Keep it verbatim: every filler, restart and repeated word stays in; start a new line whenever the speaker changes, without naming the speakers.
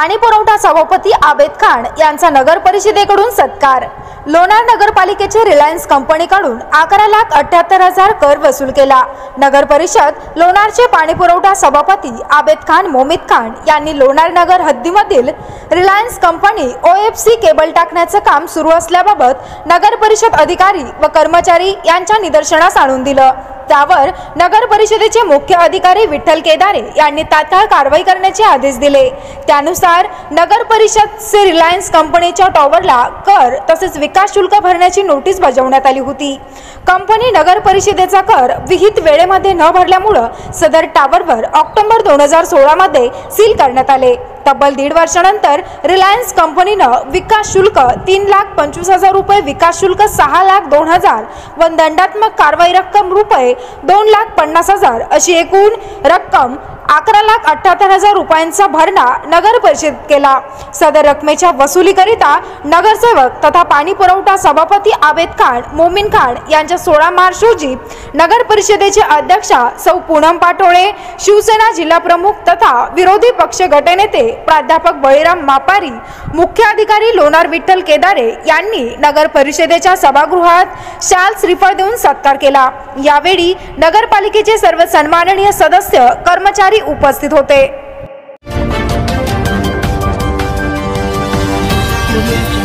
पाणी पुरवठा सभापती आबेद खान यांचा नगर परिषदेकडून सत्कार। लोणार नगरपालिकेचे रिलायन्स कंपनीकडून अकरा लाख अठ्याहत्तर हजार कर वसूल केला। नगर परिषद लोणारचे पाणी पुरवठा सभापती आबेद खान मोमिद खान यांनी लोणार नगर हद्दीमधील रिलायन्स कंपनी ओएफसी केबल टाकण्याचे काम सुरू असल्याबाबत नगर परिषद अधिकारी व कर्मचारी यांच्या निदर्शनास आणून दिलं। त्यावर नगर परिषदेचे मुख्य अधिकारी विठ्ठल केदारे यांनी तात्काळ कारवाई करण्याचे आदेश दिले। त्यानुसार नगर परिषद रिलायन्स कंपनीच्या टॉवरला कर तसेच विकास शुल्क भरण्याची नोटीस बजावण्यात आली होती। कंपनी नगर परिषदेचा कर विहित वेळेमध्ये न भरल्यामुळे सदर टॉवरवर ऑक्टोबर दोन हजार सोळा मध्ये सील करण्यात आले। तब्बल दीड वर्षानंतर रिलायन्स कंपनीनं विकास शुल्क तीन लाख पंचवीस हजार रुपये, विकास शुल्क सहा लाख दोन हजार व दंडात्मक कारवाई रक्कम रुपये दोन लाख पन्नास हजार अशी एकूण रक्कम अकरा लाख अठ्याहत्तर हजार रुपयांचा भरणा नगर परिषद केला। सदर रकमेच्या वसुलीकरिता नगरसेवक तथा पाणी पुरवठा सभापती आबेद खान मोमीन खान यांच्या सोळा मार्च रोजी नगर परिषदेचे अध्यक्षा सौ पूनम पाटोळे, शिवसेना जिल्हा प्रमुख तथा विरोधी पक्ष गटनेते प्राध्यापक बळीराम मापारी, मुख्य अधिकारी लोणार विठ्ठल केदारे यांनी नगर परिषदेच्या सभागृहात शाल श्रीफळ देऊन सत्कार केला। यावेळी नगरपालिकेचे सर्व सन्माननीय सदस्य कर्मचारी उपस्थित होते।